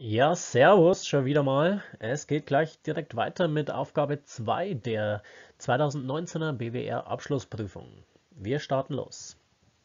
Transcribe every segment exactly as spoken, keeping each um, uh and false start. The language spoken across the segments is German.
Ja, servus, schon wieder mal. Es geht gleich direkt weiter mit Aufgabe zwei der zweitausendneunzehner B W R-Abschlussprüfung. Wir starten los.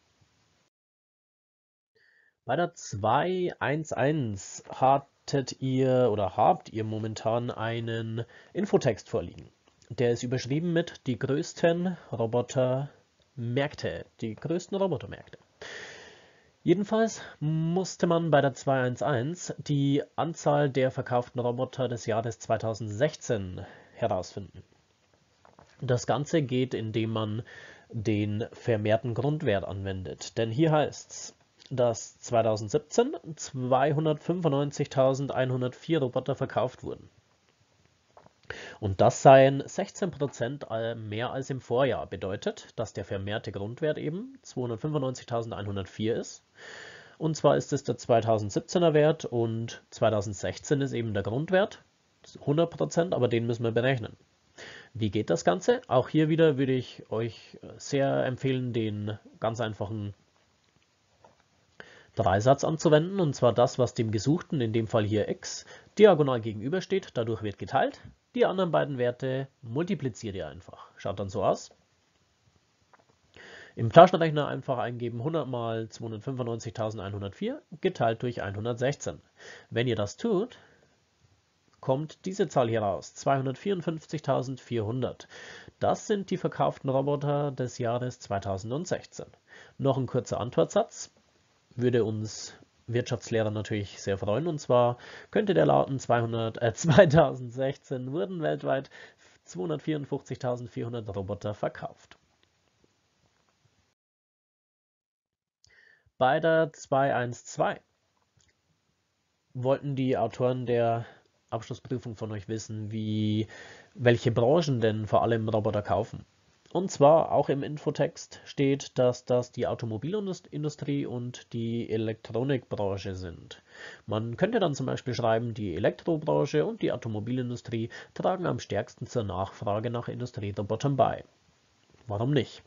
Bei der zwei eins eins hattet ihr oder habt ihr momentan einen Infotext vorliegen. Der ist überschrieben mit die größten Robotermärkte, die größten Robotermärkte. Jedenfalls musste man bei der zwei eins eins die Anzahl der verkauften Roboter des Jahres zweitausendsechzehn herausfinden. Das Ganze geht, indem man den vermehrten Grundwert anwendet. Denn hier heißt es, dass zweitausendsiebzehn zweihundertfünfundneunzigtausendeinhundertvier Roboter verkauft wurden. Und das seien sechzehn Prozent mehr als im Vorjahr. Bedeutet, dass der vermehrte Grundwert eben zweihundertfünfundneunzigtausendeinhundertvier ist. Und zwar ist es der zweitausendsiebzehner Wert und zweitausendsechzehn ist eben der Grundwert, hundert Prozent, aber den müssen wir berechnen. Wie geht das Ganze? Auch hier wieder würde ich euch sehr empfehlen, den ganz einfachen Dreisatz anzuwenden, und zwar das, was dem Gesuchten, in dem Fall hier x, diagonal gegenübersteht. Dadurch wird geteilt. Die anderen beiden Werte multipliziert ihr einfach. Schaut dann so aus. Im Taschenrechner einfach eingeben hundert mal zweihundertfünfundneunzigtausendeinhundertvier geteilt durch hundertsechzehn. Wenn ihr das tut, kommt diese Zahl hier raus, zweihundertvierundfünfzigtausendvierhundert. Das sind die verkauften Roboter des Jahres zweitausendsechzehn. Noch ein kurzer Antwortsatz, würde uns Wirtschaftslehrer natürlich sehr freuen, und zwar könnte der lauten, zweihundert, äh, zweitausendsechzehn wurden weltweit zweihundertvierundfünfzigtausendvierhundert Roboter verkauft. Bei der zwei eins zwei wollten die Autoren der Abschlussprüfung von euch wissen, wie, welche Branchen denn vor allem Roboter kaufen. Und zwar auch im Infotext steht, dass das die Automobilindustrie und die Elektronikbranche sind. Man könnte dann zum Beispiel schreiben, die Elektrobranche und die Automobilindustrie tragen am stärksten zur Nachfrage nach Industrierobotern bei. Warum nicht?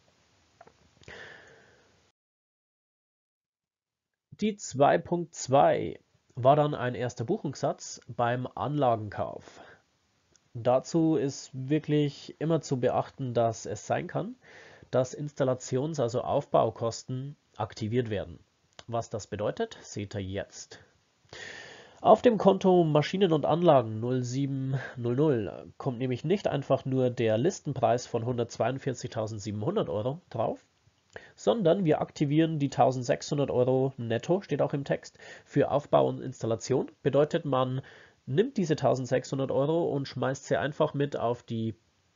Die zwei Punkt zwei war dann ein erster Buchungssatz beim Anlagenkauf. Dazu ist wirklich immer zu beachten, dass es sein kann, dass Installations-, also Aufbaukosten aktiviert werden. Was das bedeutet, seht ihr jetzt. Auf dem Konto Maschinen und Anlagen null sieben null null kommt nämlich nicht einfach nur der Listenpreis von hundertzweiundvierzigtausendsiebenhundert Euro drauf, sondern wir aktivieren die eintausendsechshundert Euro netto, steht auch im Text, für Aufbau und Installation. Bedeutet, man nimmt diese eintausendsechshundert Euro und schmeißt sie einfach mit auf die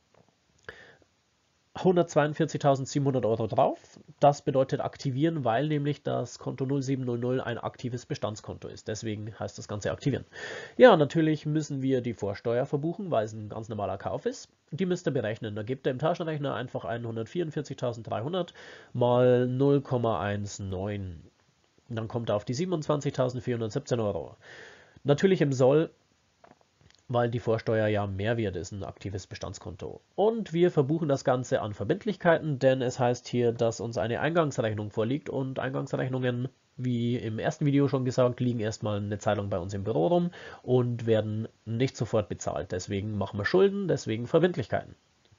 hundertzweiundvierzigtausendsiebenhundert Euro drauf. Das bedeutet aktivieren, weil nämlich das Konto null sieben null null ein aktives Bestandskonto ist. Deswegen heißt das Ganze aktivieren. Ja, natürlich müssen wir die Vorsteuer verbuchen, weil es ein ganz normaler Kauf ist. Die müsst ihr berechnen. Da gebt ihr im Taschenrechner einfach hundertvierundvierzigtausenddreihundert mal null Komma neunzehn. Dann kommt er auf die siebenundzwanzigtausendvierhundertsiebzehn Euro. Natürlich im Soll, weil die Vorsteuer ja Mehrwert ist, ein aktives Bestandskonto. Und wir verbuchen das Ganze an Verbindlichkeiten, denn es heißt hier, dass uns eine Eingangsrechnung vorliegt, und Eingangsrechnungen, wie im ersten Video schon gesagt, liegen erstmal eine Zeit lang bei uns im Büro rum und werden nicht sofort bezahlt. Deswegen machen wir Schulden, deswegen Verbindlichkeiten.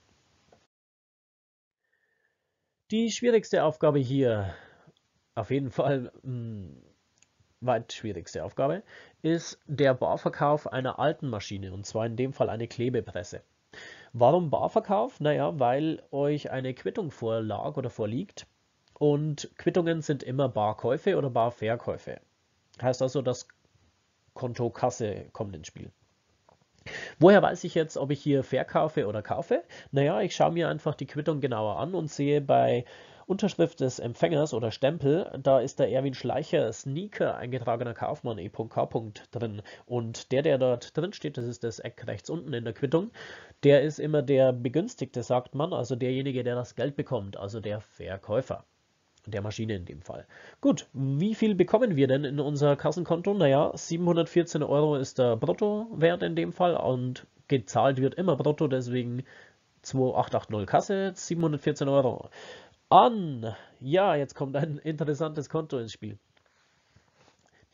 Die schwierigste Aufgabe hier, auf jeden Fall mh, weit schwierigste Aufgabe, ist der Barverkauf einer alten Maschine, und zwar in dem Fall eine Klebepresse. Warum Barverkauf? Naja, weil euch eine Quittung vorlag oder vorliegt, und Quittungen sind immer Barkäufe oder Barverkäufe. Heißt also, das Konto Kasse kommt ins Spiel. Woher weiß ich jetzt, ob ich hier verkaufe oder kaufe? Naja, ich schaue mir einfach die Quittung genauer an und sehe bei Unterschrift des Empfängers oder Stempel, da ist der Erwin Schleicher Sneaker eingetragener Kaufmann E K drin. Und der, der dort drin steht, das ist das Eck rechts unten in der Quittung, der ist immer der Begünstigte, sagt man, also derjenige, der das Geld bekommt, also der Verkäufer der Maschine in dem Fall. Gut, wie viel bekommen wir denn in unser Kassenkonto? Naja, siebenhundertvierzehn Euro ist der Bruttowert in dem Fall, und gezahlt wird immer brutto, deswegen zweitausendachthundertachtzig Kasse, siebenhundertvierzehn Euro. An, ja, jetzt kommt ein interessantes Konto ins Spiel.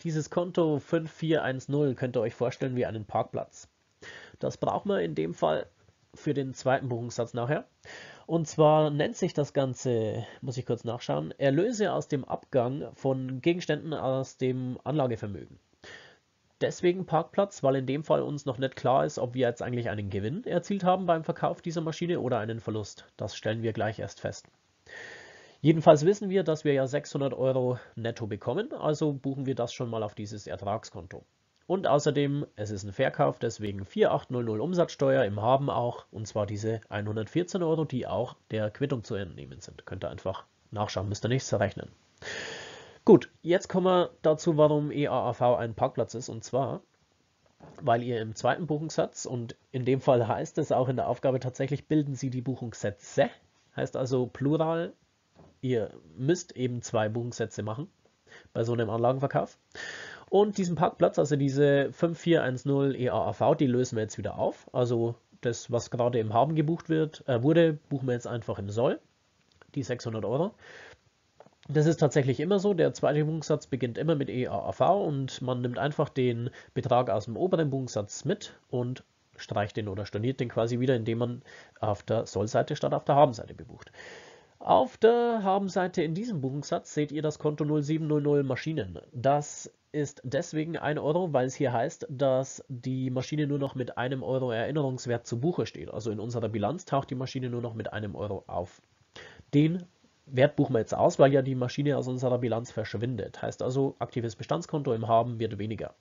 Dieses Konto fünf vier eins null könnt ihr euch vorstellen wie einen Parkplatz. Das braucht man in dem Fall für den zweiten Buchungssatz nachher. Und zwar nennt sich das Ganze, muss ich kurz nachschauen, Erlöse aus dem Abgang von Gegenständen aus dem Anlagevermögen. Deswegen Parkplatz, weil in dem Fall uns noch nicht klar ist, ob wir jetzt eigentlich einen Gewinn erzielt haben beim Verkauf dieser Maschine oder einen Verlust. Das stellen wir gleich erst fest. Jedenfalls wissen wir, dass wir ja sechshundert Euro netto bekommen, also buchen wir das schon mal auf dieses Ertragskonto. Und außerdem, es ist ein Verkauf, deswegen viertausendachthundert Umsatzsteuer im Haben auch, und zwar diese hundertvierzehn Euro, die auch der Quittung zu entnehmen sind. Könnt ihr einfach nachschauen, müsst ihr nichts rechnen. Gut, jetzt kommen wir dazu, warum E A A V ein Parkplatz ist, und zwar, weil ihr im zweiten Buchungssatz, und in dem Fall heißt es auch in der Aufgabe tatsächlich, bilden Sie die Buchungssätze, heißt also Plural, ihr müsst eben zwei Buchungssätze machen bei so einem Anlagenverkauf. Und diesen Parkplatz, also diese fünf vier eins null E A A V, die lösen wir jetzt wieder auf. Also das, was gerade im Haben gebucht wird, äh, wurde, buchen wir jetzt einfach im Soll, die sechshundert Euro. Das ist tatsächlich immer so, der zweite Buchungssatz beginnt immer mit E A A V und man nimmt einfach den Betrag aus dem oberen Buchungssatz mit und streicht den oder storniert den quasi wieder, indem man auf der Soll-Seite statt auf der Haben-Seite bebucht. Auf der Haben-Seite in diesem Buchungssatz seht ihr das Konto null sieben null null Maschinen. Das ist deswegen ein Euro, weil es hier heißt, dass die Maschine nur noch mit einem Euro Erinnerungswert zu Buche steht. Also in unserer Bilanz taucht die Maschine nur noch mit einem Euro auf. Den Wert buchen wir jetzt aus, weil ja die Maschine aus unserer Bilanz verschwindet. Heißt also, aktives Bestandskonto im Haben wird weniger.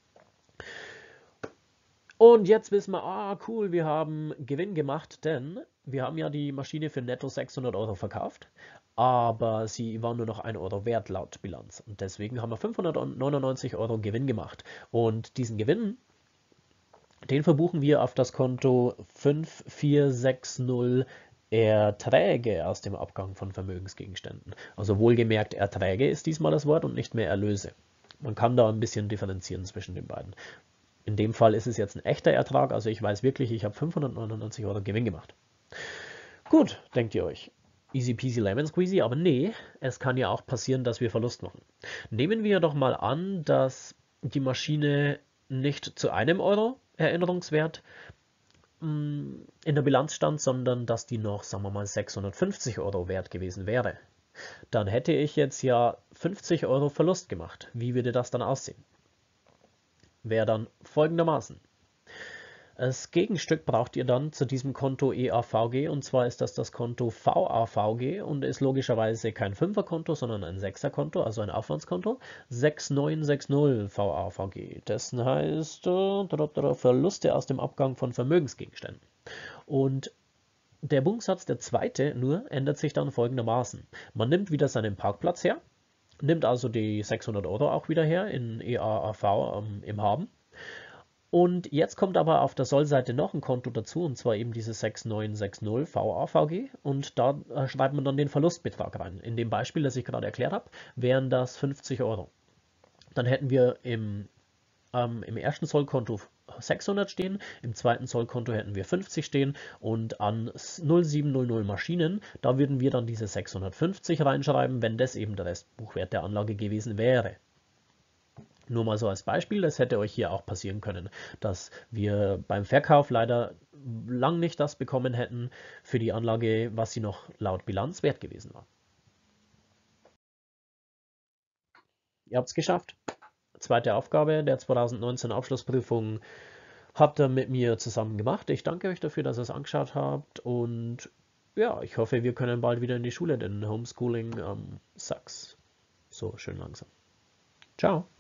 Und jetzt wissen wir, ah cool, wir haben Gewinn gemacht, denn wir haben ja die Maschine für netto sechshundert Euro verkauft, aber sie war nur noch ein Euro wert laut Bilanz. Und deswegen haben wir fünfhundertneunundneunzig Euro Gewinn gemacht. Und diesen Gewinn, den verbuchen wir auf das Konto fünf vier sechs null Erträge aus dem Abgang von Vermögensgegenständen. Also wohlgemerkt, Erträge ist diesmal das Wort und nicht mehr Erlöse. Man kann da ein bisschen differenzieren zwischen den beiden. In dem Fall ist es jetzt ein echter Ertrag, also ich weiß wirklich, ich habe fünfhundertneunundneunzig Euro Gewinn gemacht. Gut, denkt ihr euch. Easy peasy lemon squeezy, aber nee, es kann ja auch passieren, dass wir Verlust machen. Nehmen wir doch mal an, dass die Maschine nicht zu einem Euro Erinnerungswert mh, in der Bilanz stand, sondern dass die noch, sagen wir mal, sechshundertfünfzig Euro wert gewesen wäre. Dann hätte ich jetzt ja fünfzig Euro Verlust gemacht. Wie würde das dann aussehen? Wäre dann folgendermaßen. Als Gegenstück braucht ihr dann zu diesem Konto E A V G, und zwar ist das das Konto V A V G und ist logischerweise kein Fünferkonto, sondern ein Sechserkonto, also ein Aufwandskonto. sechs neun sechs null V A V G. Das heißt äh, Verluste aus dem Abgang von Vermögensgegenständen. Und der Buchungssatz, der zweite nur, ändert sich dann folgendermaßen. Man nimmt wieder seinen Parkplatz her, nimmt also die sechshundert Euro auch wieder her in E A A V ähm, im Haben. Und jetzt kommt aber auf der Soll-Seite noch ein Konto dazu, und zwar eben dieses sechs neun sechs null V A V G, und da äh, schreibt man dann den Verlustbetrag rein. In dem Beispiel, das ich gerade erklärt habe, wären das fünfzig Euro. Dann hätten wir im, ähm, im ersten Sollkonto sechshundert stehen, im zweiten Sollkonto hätten wir fünfzig stehen und an null sieben null null Maschinen, da würden wir dann diese sechshundertfünfzig reinschreiben, wenn das eben der Restbuchwert der Anlage gewesen wäre. Nur mal so als Beispiel, das hätte euch hier auch passieren können, dass wir beim Verkauf leider lang nicht das bekommen hätten für die Anlage, was sie noch laut Bilanz wert gewesen war. Ihr habt es geschafft. Zweite Aufgabe der zweitausendneunzehn Abschlussprüfung habt ihr mit mir zusammen gemacht. Ich danke euch dafür, dass ihr es angeschaut habt, und ja, ich hoffe, wir können bald wieder in die Schule, denn Homeschooling ähm, sucks. So schön langsam. Ciao.